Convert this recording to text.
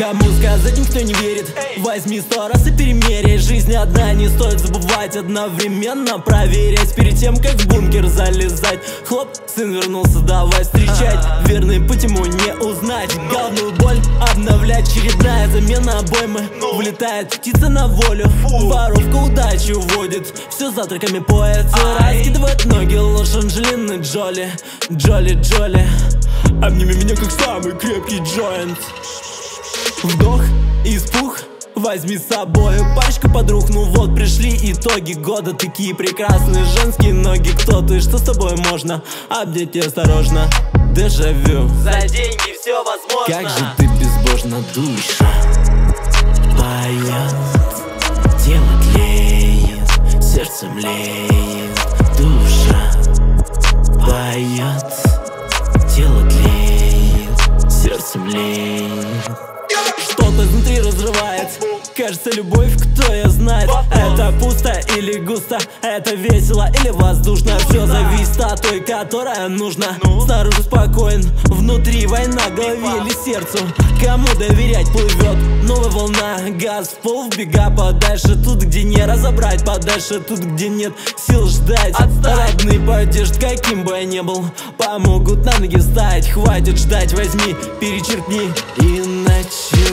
Кому сказать никто не верит. Возьми 100 раз и перемеряй. Жизнь одна, не стоит забывать. Одновременно проверять перед тем, как в бункер залезать. Хлоп, сын вернулся, давай встречать. Верный путь ему не узнать. Головную боль обновлять. Очередная замена обоймы. Влетает птица на волю. Воровка удачи уводит. Все завтраками поется. Раскидывает ноги ложь Анджелины Джоли. Джоли. Обними меня как самый крепкий джойнт. Вдох, испух, возьми с собой парочку подруг. Ну вот пришли итоги года. Такие прекрасные женские ноги. Кто ты, что с тобой можно? Обнять осторожно. Дежавю. За деньги все возможно. Как же ты безбожна, душа поет, тело тлеет, сердце млеет. Душа поет, тело тлеет, сердце млеет. Что-то изнутри разрывает. Кажется, любовь, кто ее знает. Это пусто или густо, это весело или воздушно. Все зависит от той, которая нужна. Снаружи спокоен, внутри война. Голове или сердцу, кому доверять плывет новая волна. Газ в пол, в бега подальше. Тут, где не разобрать, подальше. Тут, где нет сил ждать. Родные поддержат, каким бы я ни был, помогут на ноги встать. Хватит ждать, возьми, перечеркни и начни.